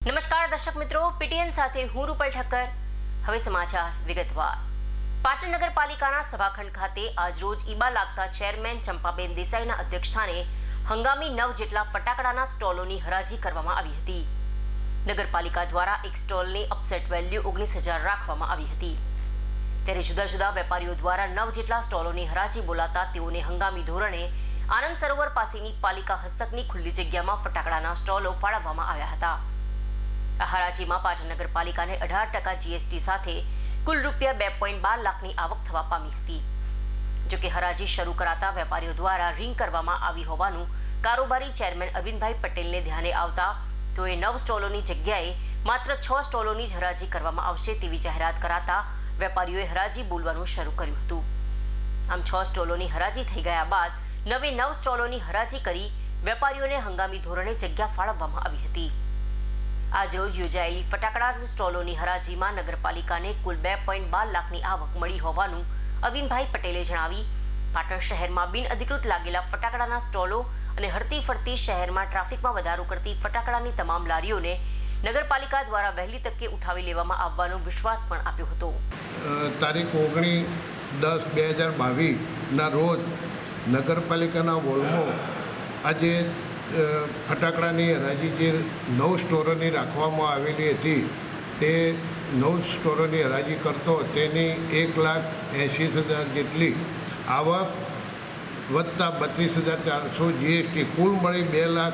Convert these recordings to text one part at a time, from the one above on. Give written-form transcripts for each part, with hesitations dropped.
નમસ્કાર દર્શક મિત્રો, પીટીએન સાથે હું રૂપલ ઠક્કર। હવે સમાચાર વિગતવાર। પાટણ નગરપાલિકાના સભાખંડ ખાતે આજરોજ ઈબા લાગતા ચેરમેન ચંપાબેન દેસાઈના અધ્યક્ષસ્થાને હંગામી 9 જેટલા ફટાકડાના સ્ટોલોની હરાજી કરવામાં આવી હતી। નગરપાલિકા દ્વારા એક સ્ટોલની અપસેટ વેલ્યુ 19,000 રાખવામાં આવી હતી, ત્યારે જુદા જુદા વેપારીઓ દ્વારા 9 જેટલા સ્ટોલોની હરાજી બોલાતા તેઓને હંગામી ધોરણે આનંદ સરોવર પાસેની પાલિકા હસ્તકની ખુલ્લી જગ્યામાં ફટાકડાના સ્ટોલો ફાળવવામાં આવ્યા હતા। આ હરાજીમાં પાટણ નગરપાલિકાને 18% જીએસટી સાથે કુલ રૂપિયા 2.12 લાખની આવક થવા પામી હતી। જોકે હરાજી શરૂ કરાતા વેપારીઓ દ્વારા રિંગ કરવામાં આવી હોવાનું કારોબારી ચેરમેન અરવિંદભાઈ પટેલને ધ્યાને આવતા તેઓએ 9 સ્ટોલોની જગ્યાએ માત્ર 6 સ્ટોલોની જ હરાજી કરવામાં આવશે તેવી જાહેરાત કરાતા વેપારીઓએ હરાજી બોલવાનું શરૂ કર્યું હતું। આમ 6 સ્ટોલોની હરાજી થઈ ગયા બાદ નવે 9 સ્ટોલોની હરાજી કરી વેપારીઓને હંગામી ધોરણે જગ્યા ફાળવવામાં આવી હતી। આજરોજ યોજાયેલી ફટાકડા સ્ટોલોની હરાજીમાં નગરપાલિકાને કુલ 2.12 લાખની આવક મળી હોવાનું અરવિંદભાઈ પટેલે જણાવી પાટણ શહેરમાં બિનઅધિકૃત લાગેલા ફટાકડાના સ્ટોલો અને હરતી ફરતી શહેરમાં ટ્રાફિકમાં વધારો કરતી ફટાકડાની તમામ લારીઓને નગરપાલિકા દ્વારા વહેલી તકે ઉઠાવી લેવામાં આવવાનો વિશ્વાસ પણ આપ્યો હતો। તારીખ 19/10/2022ના રોજ નગરપાલિકાના વોલમાં આજે ફટાકડાની હરાજી જે 9 સ્ટોરોની રાખવામાં આવેલી હતી તે 9 સ્ટોરોની હરાજી કરતો તેની 1,80,000 જેટલી આવક વત્તા 32,400 જીએસટી કુલ મળી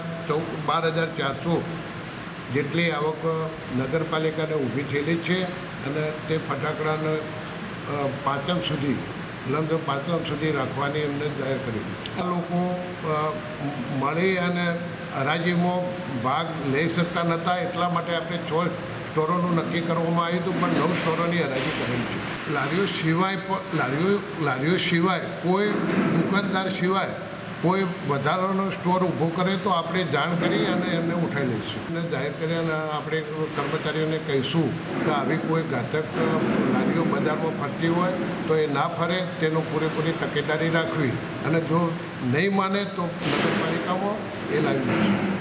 2,12,400 જેટલી આવક નગરપાલિકાને ઊભી થયેલી છે અને તે ફટાકડાને પાંચમ સુધી લગભગ 5 સુધી રાખવાની એમને જાહેર કરી। આ લોકો મળી અને હરાજીમાં ભાગ લઈ શકતા નહોતા, એટલા માટે આપણે 6 સ્ટોરોનું નક્કી કરવામાં આવ્યું હતું, પણ 9 સ્ટોરોની હરાજી કરેલી છે। લારીઓ સિવાય કોઈ દુકાનદાર સિવાય કોઈ વધારાનો સ્ટોર ઊભો કરે તો આપણે જાણ કરી અને એમને ઉઠાવી લઈશું અને જાહેર કરી અને આપણે કર્મચારીઓને કહીશું કે આવી કોઈ ઘાતક લારીઓ બજારમાં ફરતી હોય તો એ ના ફરે, તેનો પૂરેપૂરી તકેદારી રાખવી અને જો નહીં માને તો નગરપાલિકામાં એ લાવી દઈશું।